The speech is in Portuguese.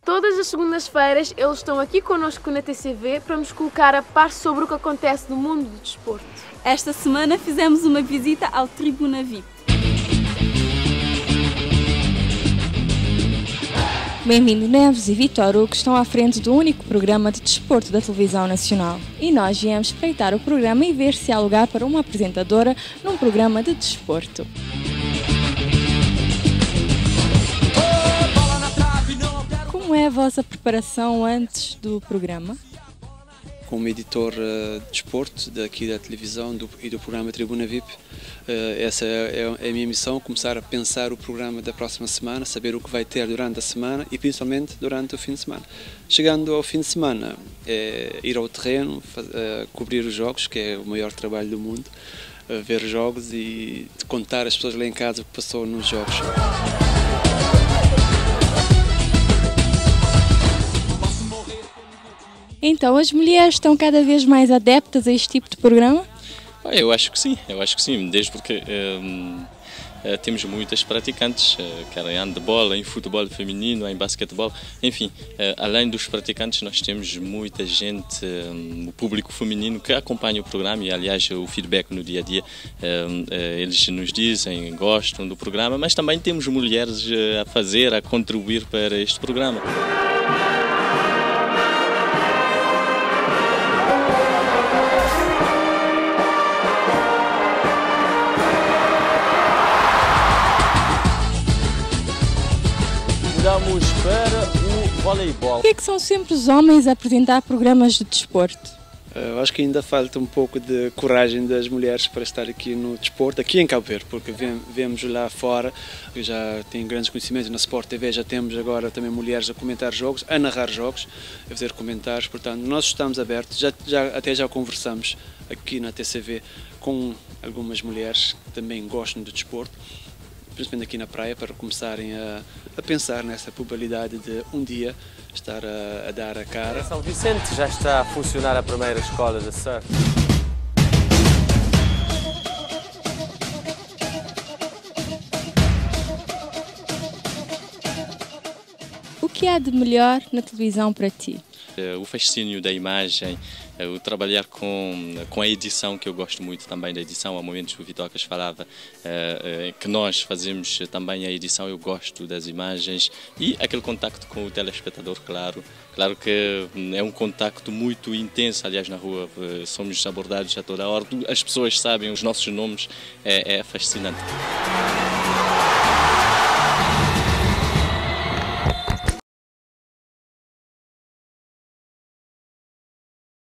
Todas as segundas-feiras eles estão aqui connosco na TCV para nos colocar a par sobre o que acontece no mundo do desporto. Esta semana fizemos uma visita ao Tribuna VIP. Bem-vindo Neves e Vitor Hugo, que estão à frente do único programa de desporto da televisão nacional. E nós viemos espreitar o programa e ver se há lugar para uma apresentadora num programa de desporto. Como é a vossa preparação antes do programa? Como editor de desporto daqui da televisão e do programa Tribuna VIP, essa é a minha missão, começar a pensar o programa da próxima semana, saber o que vai ter durante a semana e principalmente durante o fim de semana. Chegando ao fim de semana, ir ao terreno, cobrir os jogos, que é o maior trabalho do mundo, ver os jogos e contar às pessoas lá em casa o que passou nos jogos. Então, as mulheres estão cada vez mais adeptas a este tipo de programa? Eu acho que sim, desde porque temos muitas praticantes, quer em handebol, em futebol feminino, em basquetebol, enfim, além dos praticantes nós temos muita gente, o público feminino que acompanha o programa e aliás o feedback no dia a dia, eles nos dizem, gostam do programa, mas também temos mulheres a contribuir para este programa. Vamos para o voleibol. Por que é que são sempre os homens a apresentar programas de desporto? Eu acho que ainda falta um pouco de coragem das mulheres para estar aqui no desporto, aqui em Cabo Verde, porque vemos lá fora, já tem grandes conhecimentos na Sport TV, já temos agora também mulheres a comentar jogos, a narrar jogos, a fazer comentários, portanto nós estamos abertos, até já conversamos aqui na TCV com algumas mulheres que também gostam do desporto, principalmente aqui na praia, para começarem a pensar nessa probabilidade de um dia estar a dar a cara. Em São Vicente já está a funcionar a primeira escola de surf. O que há de melhor na televisão para ti? O fascínio da imagem, o trabalhar com a edição, que eu gosto muito também da edição, há momentos que o Vitocas falava que nós fazemos também a edição, eu gosto das imagens e aquele contacto com o telespectador, claro que é um contacto muito intenso, aliás na rua somos abordados a toda hora, as pessoas sabem os nossos nomes, é fascinante.